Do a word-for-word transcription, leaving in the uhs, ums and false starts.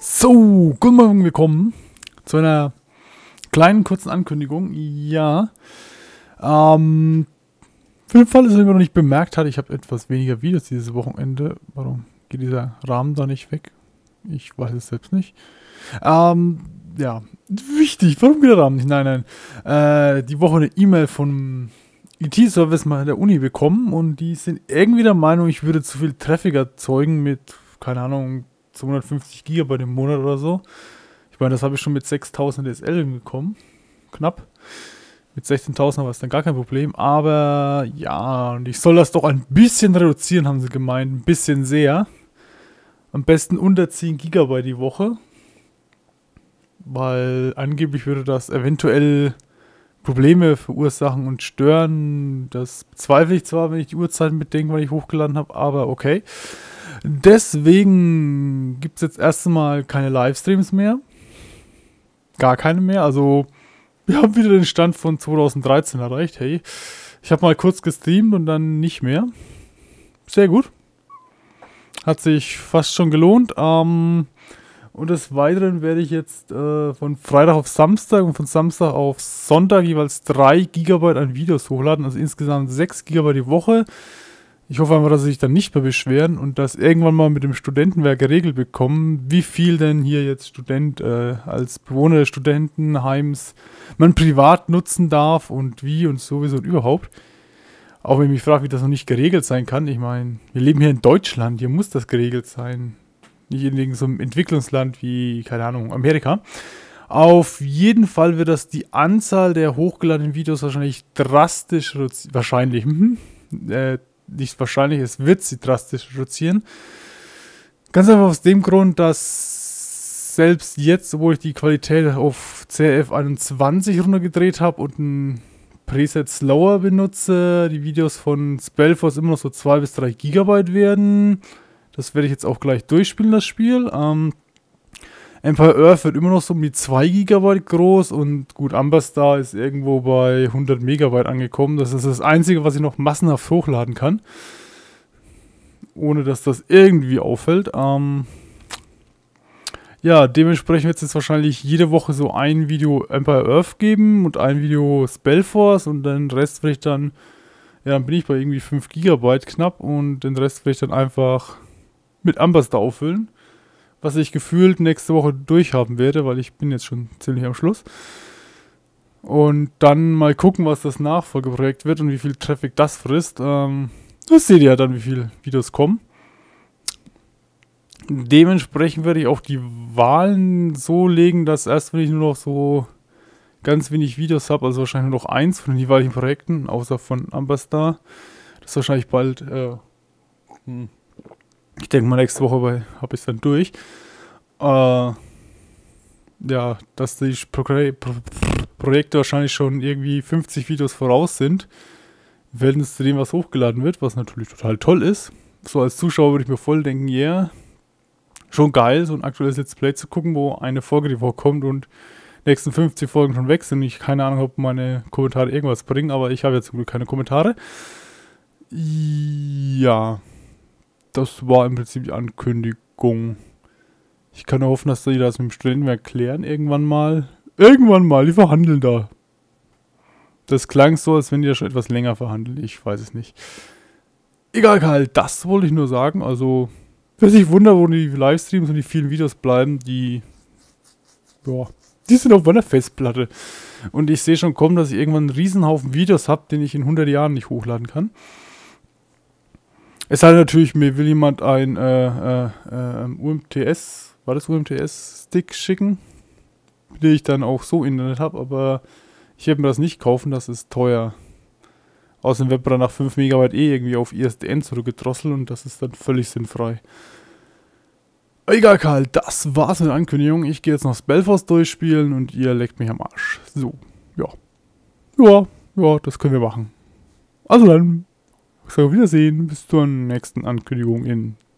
So, guten Morgen, willkommen zu einer kleinen, kurzen Ankündigung. Ja, ähm, für den Fall, dass ihr noch nicht bemerkt hat, ich habe etwas weniger Videos dieses Wochenende. Warum geht dieser Rahmen da nicht weg? Ich weiß es selbst nicht. Ähm, ja, wichtig, warum geht der Rahmen nicht? Nein, nein. Äh, die Woche eine E-Mail vom I T-Service mal in der Uni bekommen und die sind irgendwie der Meinung, ich würde zu viel Traffic erzeugen mit, keine Ahnung, zweihundertfünfzig Gigabyte im Monat oder so. Ich meine, das habe ich schon mit sechstausend D S L hinbekommen. Knapp. Mit sechzehntausend war es dann gar kein Problem. Aber ja, und ich soll das doch ein bisschen reduzieren, haben sie gemeint. Ein bisschen sehr. Am besten unter zehn Gigabyte die Woche. Weil angeblich würde das eventuell Probleme verursachen und stören. Das bezweifle ich zwar, wenn ich die Uhrzeiten bedenke, weil ich hochgeladen habe, aber okay. Deswegen gibt es jetzt erstmal keine Livestreams mehr. Gar keine mehr. Also, wir haben wieder den Stand von zweitausenddreizehn erreicht. Hey, ich habe mal kurz gestreamt und dann nicht mehr. Sehr gut. Hat sich fast schon gelohnt. Ähm, und des Weiteren werde ich jetzt äh, von Freitag auf Samstag und von Samstag auf Sonntag jeweils drei Gigabyte an Videos hochladen. Also insgesamt sechs Gigabyte die Woche. Ich hoffe einfach, dass sie sich dann nicht mehr beschweren und das irgendwann mal mit dem Studentenwerk geregelt bekommen, wie viel denn hier jetzt Student äh, als Bewohner des Studentenheims man privat nutzen darf und wie und sowieso und überhaupt. Auch wenn ich mich frage, wie das noch nicht geregelt sein kann. Ich meine, wir leben hier in Deutschland, hier muss das geregelt sein. Nicht in irgendeinem Entwicklungsland wie, keine Ahnung, Amerika. Auf jeden Fall wird das die Anzahl der hochgeladenen Videos wahrscheinlich drastisch reduzieren. Wahrscheinlich, mhm. äh, nicht wahrscheinlich, es wird sie drastisch reduzieren. Ganz einfach aus dem Grund, dass selbst jetzt, wo ich die Qualität auf C R F einundzwanzig runtergedreht habe und ein Preset Slower benutze, die Videos von Spellforce immer noch so zwei bis drei Gigabyte werden. Das werde ich jetzt auch gleich durchspielen, das Spiel. Ähm, Empire Earth wird immer noch so um die zwei Gigabyte groß und gut, Amberstar ist irgendwo bei hundert Megabyte angekommen. Das ist das Einzige, was ich noch massenhaft hochladen kann. Ohne dass das irgendwie auffällt. Ähm ja, dementsprechend wird es jetzt wahrscheinlich jede Woche so ein Video Empire Earth geben und ein Video Spellforce und den Rest werde ich dann, ja, dann bin ich bei irgendwie fünf Gigabyte knapp und den Rest werde ich dann einfach mit Amberstar auffüllen. Was ich gefühlt nächste Woche durchhaben werde, weil ich bin jetzt schon ziemlich am Schluss. Und dann mal gucken, was das Nachfolgeprojekt wird und wie viel Traffic das frisst. Ähm, das seht ihr ja dann, wie viele Videos kommen. Dementsprechend werde ich auch die Wahlen so legen, dass erst wenn ich nur noch so ganz wenig Videos habe, also wahrscheinlich nur noch eins von den jeweiligen Projekten, außer von Amberstar. Das ist wahrscheinlich bald... Äh, hm. Ich denke mal, nächste Woche habe ich es dann durch. Äh, ja, dass die Pro Pro Projekte wahrscheinlich schon irgendwie fünfzig Videos voraus sind, wenn es zu dem was hochgeladen wird, was natürlich total toll ist. So als Zuschauer würde ich mir voll denken, ja, yeah, schon geil, so ein aktuelles Let's Play zu gucken, wo eine Folge die Woche kommt und die nächsten fünfzig Folgen schon weg sind. Ich keine Ahnung, ob meine Kommentare irgendwas bringen, aber ich habe jetzt zum Glück keine Kommentare. Ja. Das war im Prinzip die Ankündigung. Ich kann nur hoffen, dass die das mit dem Studentenwerk klären. Irgendwann mal. Irgendwann mal. Die verhandeln da. Das klang so, als wenn die da schon etwas länger verhandeln. Ich weiß es nicht. Egal, Karl. Das wollte ich nur sagen. Also, wer sich wundert, wo die Livestreams und die vielen Videos bleiben, die... Ja, die sind auf meiner Festplatte. Und ich sehe schon kommen, dass ich irgendwann einen Riesenhaufen Videos habe, den ich in hundert Jahren nicht hochladen kann. Es sei natürlich, mir will jemand ein äh, äh, äh, U M T S, war das U M T S-Stick schicken, den ich dann auch so Internet habe, aber ich werde mir das nicht kaufen, das ist teuer. Außerdem wird man dann nach fünf Megabyte eh irgendwie auf I S D N zurückgedrosselt und das ist dann völlig sinnfrei. Egal, Karl, das war's mit der Ankündigung. Ich gehe jetzt noch Spellforce durchspielen und ihr leckt mich am Arsch. So, ja. Ja, ja, das können wir machen. Also dann. So, Wiedersehen, bis zur nächsten Ankündigung in